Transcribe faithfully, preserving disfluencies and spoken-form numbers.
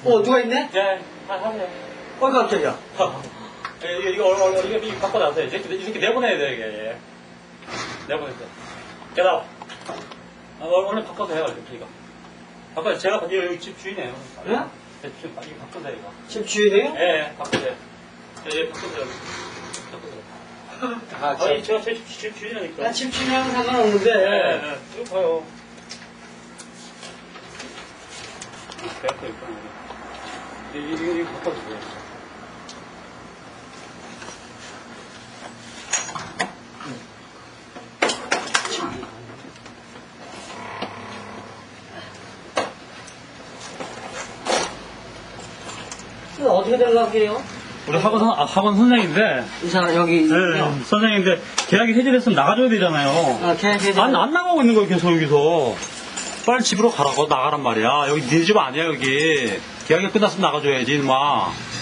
어, 누가 있네? 네, 하세요. 어, 깜짝이야. 이거, 이거, 이거, 이거, 이거 갖고 나서요. 이 새끼, 이 새끼 내보내야 돼, 이게. 내보내야 돼. 깨다. 아, 원래 바꿔서 해요, 이거. 바꿔서 제가, 여기, 여기 집 주인이에요. 예? 제 집, 이거 바꿔서 해요, 이거. 집 주인이에요? 예, 예, 바꿔서 해요. 예, 예, 바꿔서 해요. 바꿔서 해요. 아, 아니, 제가 제 집, 집 주인이니까. 난 집 주인하고 상관없는데. 예, 예, 이거 봐요. 배가 또 있구나. 이거, 이거, 이거 바꿔서 해요. 이거 어떻게 되려고 해요? 우리 학원, 선, 아, 학원 선생인데, 이 사람, 여기. 네, 선생인데, 계약이 해지됐으면 나가줘야 되잖아요. 아, 계약 해지. 안, 안 나가고 있는 거예요, 계속 여기서. 빨리 집으로 가라고, 나가란 말이야. 여기 네 집 아니야, 여기. 계약이 끝났으면 나가줘야지, 인마.